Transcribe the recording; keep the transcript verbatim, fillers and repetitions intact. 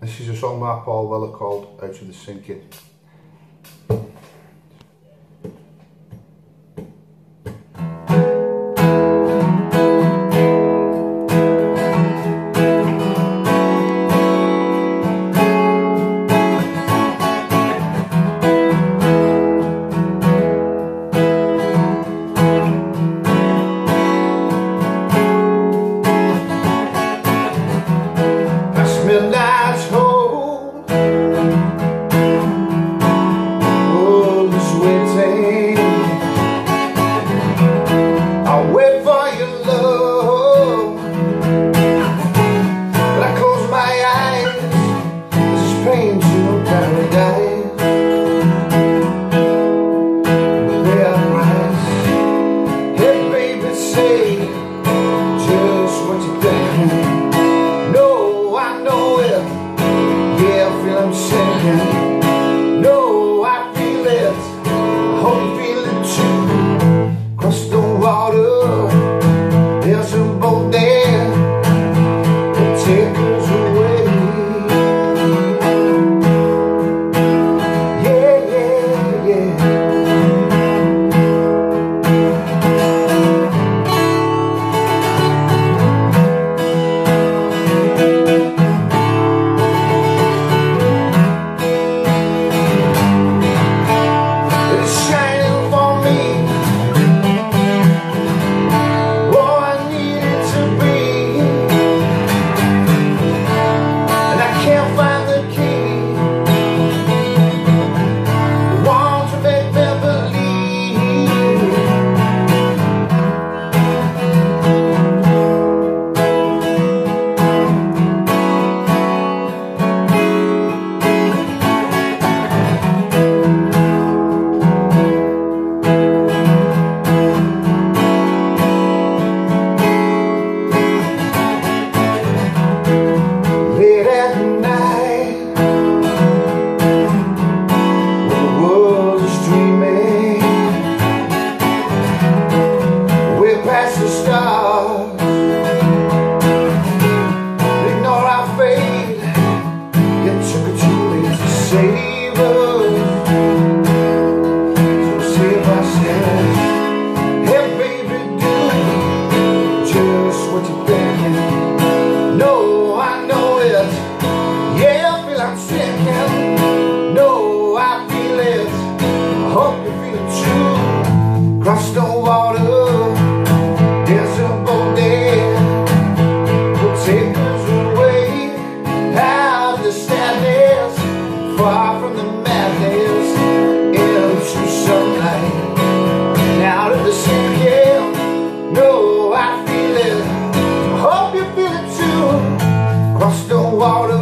This is a song by Paul Weller called Out of the Sinking. Midnight's home, world is waiting. I'll wait for your love, but I close my eyes. This is pain to paradise. Pay a price. Hey baby, say just what you think. I'm sinking. No, I feel it. I hope you feel it too. Cross the water, there's a boat there that takes us away. Yeah, yeah, yeah. Past the stars, ignore our fate. It took it too late to save us, so save ourselves. Hey baby, do just what you're thinking. No, I know it. Yeah, I feel I'm sinking. No, I feel it. I hope you feel it too. Cross the water, there's a boat there, will take us away out of the sadness, far from the madness, into sunlight, and out of the sinking. No, I feel it, I hope you feel it too. Cross the water,